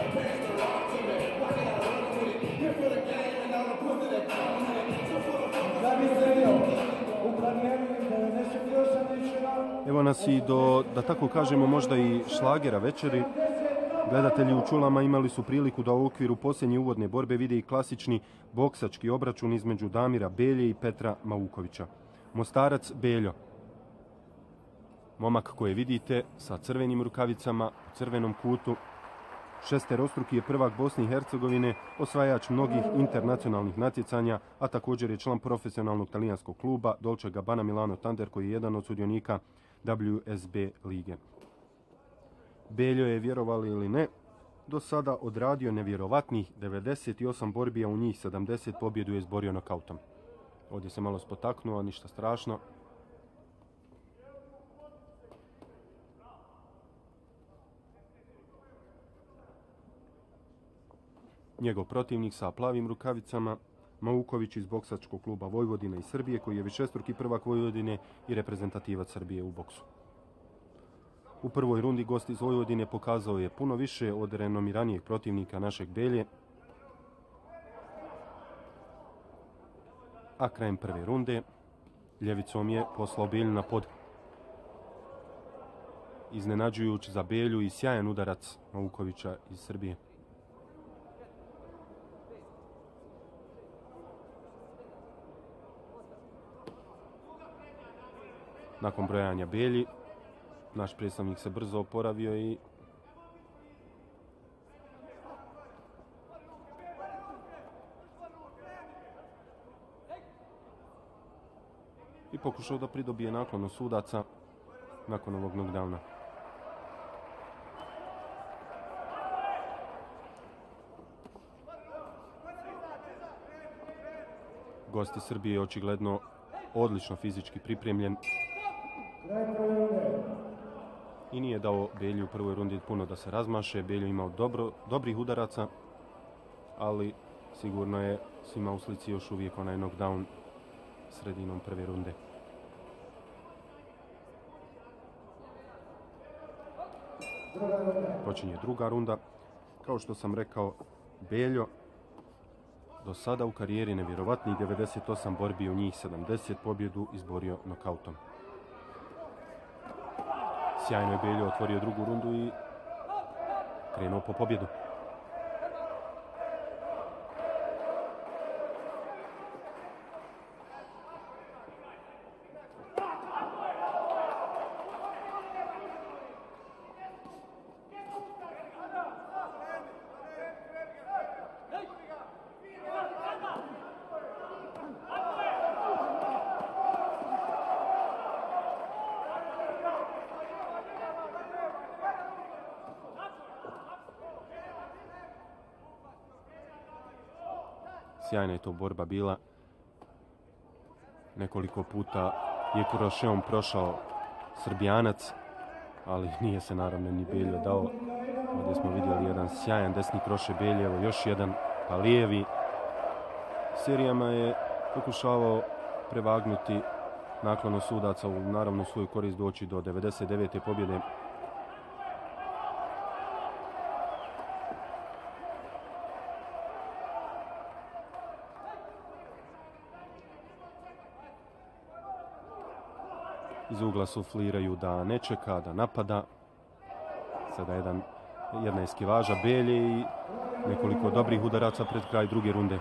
Evo nas i do, da tako kažemo, možda i šlagera večeri. Gledatelji u čulama imali su priliku da u okviru posljednje uvodne borbe vide i klasični boksački obračun između Damira Belje i Petra Maukovića. Mostarac Beljo, momak koje vidite sa crvenim rukavicama u crvenom kutu, šesterostruki je prvak Bosne i Hercegovine, osvajač mnogih internacionalnih natjecanja, a također je član profesionalnog talijanskog kluba Dolce Gabbana Milano Thunder, koji je jedan od sudionika WSB lige. Beljo je, vjerovali ili ne, do sada odradio nevjerovatnih 98 borbi, a u njih 70 pobjedu je izborio nokautom. Ovdje se malo spotaknuo, ništa strašno. Njegov protivnik sa plavim rukavicama, Mauković iz boksačkog kluba Vojvodina iz Srbije, koji je višestruki prvak Vojvodine i reprezentativac Srbije u boksu. U prvoj rundi gost iz Vojvodine pokazao je puno više od renomiranijeg protivnika našeg Belje, a krajem prve runde ljevicom je poslao Belju na pod. Iznenađujući za Belju i sjajan udarac Maukovića iz Srbije. Nakon brojanja Belji, naš predstavnik se brzo oporavio i pokušao da pridobije naklon od sudaca nakon ovog knockdowna. Gost iz Srbije je očigledno odlično fizički pripremljen i nije dao Belju u prvoj rundi puno da se razmaše. Belju imao dobrih udaraca, ali sigurno je svima u slici još uvijek onaj knockdown sredinom prve runde. Počinje druga runda. Kao što sam rekao, Beljo do sada u karijeri nevjerovatnih 98 borbi, u njih 70 pobjedu izborio nokautom. Sjajno je Beljo otvorio drugu rundu i krenuo po pobjedu. Sjajna je to borba bila. Nekoliko puta je krošeom prošao Srbijanac, ali nije se naravno ni Beljo dao. Ovdje smo vidjeli jedan sjajan desni kroše Belje, evo još jedan pa lijevi. Serijama je pokušavao prevagnuti naklono sudaca, naravno u svoju korist doći do 99. pobjede. Iz ugla sufliraju da ne čeka, da napada. Sada jedna eskivaža Belje i nekoliko dobrih udaraca pred kraj druge runde.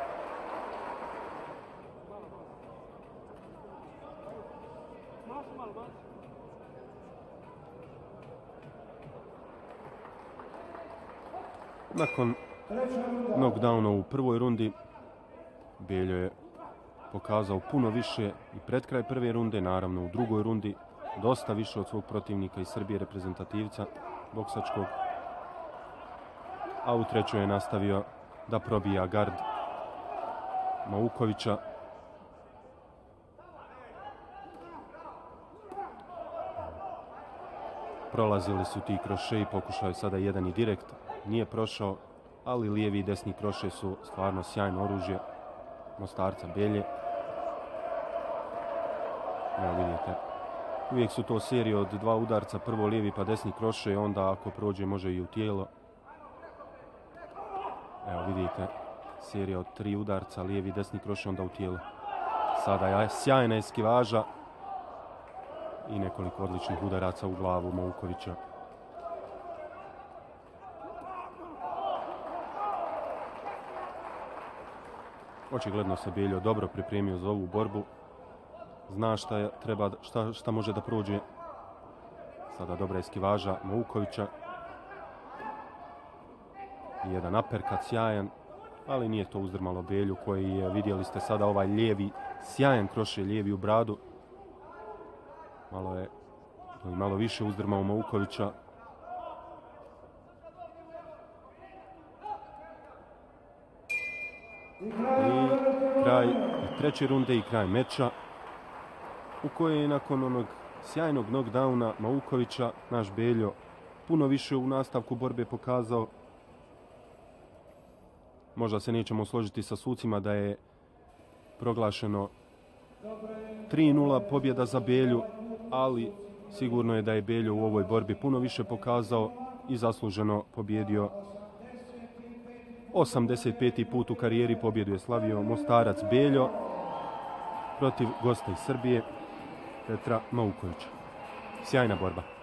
Nakon knockdowna u prvoj rundi, Beljo je pokazao puno više i pred kraj prve runde, naravno u drugoj rundi dosta više od svog protivnika iz Srbije, reprezentativca boksačkog, a u trećoj je nastavio da probija gard Maukovića. Prolazili su ti kroše i pokušao je sada jedan i direkt, nije prošao, ali lijevi i desni kroše su stvarno sjajno oružje Mostarca Belje. Evo vidite, uvijek su to serije od dva udarca, prvo lijevi pa desni kroše, onda ako prođe može i u tijelo. Evo vidite, serija od 3 udarca, lijevi i desni kroš onda u tijelu. Sada je sjajna eskivaža i nekoliko odličnih udaraca u glavu Moukovića. Očigledno se Beljo dobro pripremio za ovu borbu. Zna šta može da prođe. Sada dobra eskivaža Moukovića. Jedan aperkat sjajan, ali nije to uzdrmalo Belju koji je, vidjeli ste sada ovaj lijevi, sjajan kroše lijevi u bradu. Malo više uzdrmao Moukovića. I kraj treće runde i kraj meča u kojoj je nakon onog sjajnog knockdowna Moukovića naš Beljo puno više u nastavku borbe pokazao. Možda se nećemo složiti sa sucima da je proglašeno 3-0 pobjeda za Belju, ali sigurno je da je Beljo u ovoj borbi puno više pokazao i zasluženo pobjedio. 85. put u karijeri pobjedu je slavio Mostarac Beljo protiv gosta iz Srbije Petra Moukovića. Sjajna borba.